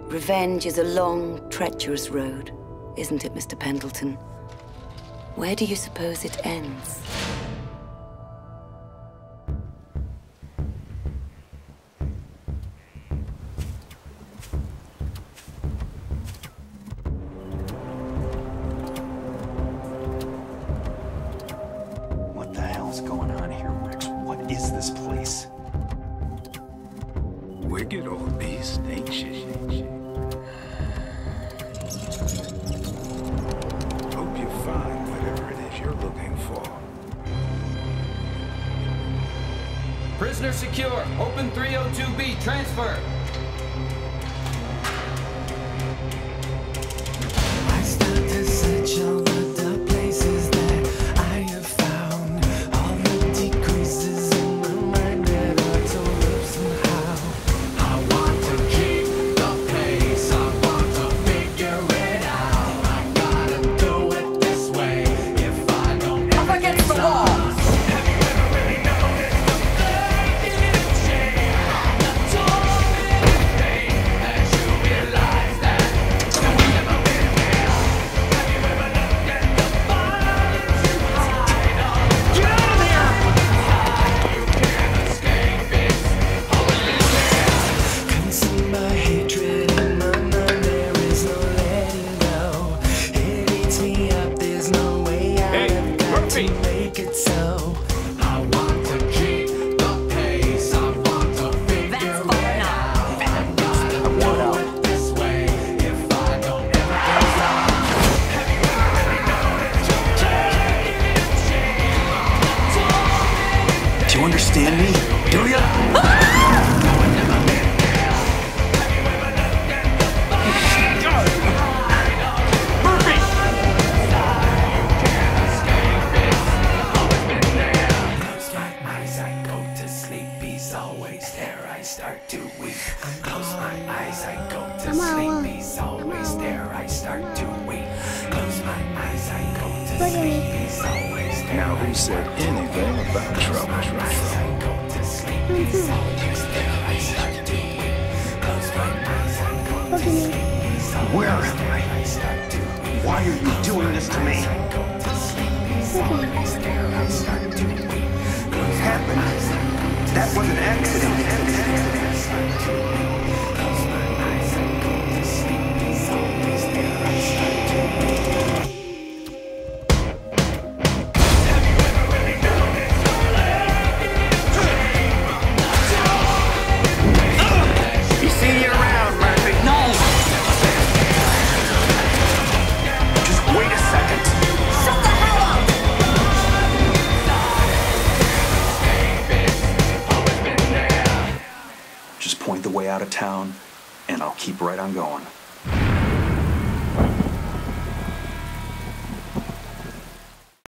Revenge is a long, treacherous road, isn't it, Mr. Pendleton? Where do you suppose it ends? What the hell's going on here, Rex? What is this place? Wicked old beast, ain't she? Hope you find whatever it is you're looking for. Prisoner secure. Open 302B. Transfer. I start to search all the places that I have found. All the decreases in my mind that are told up somehow. I want to keep the pace. I want to figure it out. I gotta do it this way. If I don't ever Up against the wall! have you ever really noticed the fading shade? The tormented pain as you realize that no one's ever been here. Have you ever looked at the violence you hide on? Get out of there! You can't escape it. Always been there. Consumed by hatred in my mind, there is no letting go. It eats me up, there's no way out. I've got to make it so. I want to keep the pace. I want to figure it out. I gotta do it this way. If I don't ever get lost. Have you ever really noticed the fading shade? The tormented Do you understand me? Do you? no one's ever been here. Have you ever looked at the violence you hide on? Murphy! You can't escape it. Always been there. Close my eyes, I go to sleep. He's always there. I start to weep. Close my eyes, I go to sleep. He's always there. I start to weep. Close my eyes, I go to sleep. He's always there. Now who said anything about trouble? I go to sleep. He's always there. I start to weep. Close my eyes, I go to sleep. He's Where always am there. I? I start to weep. Why are you doing this to me? I go to sleep. He's always there. I start to weep. What happened? That was an accident. You see you around, Murphy. No! Just wait a second. Shut the hell up! Just point the way out of town, and I'll keep right on going.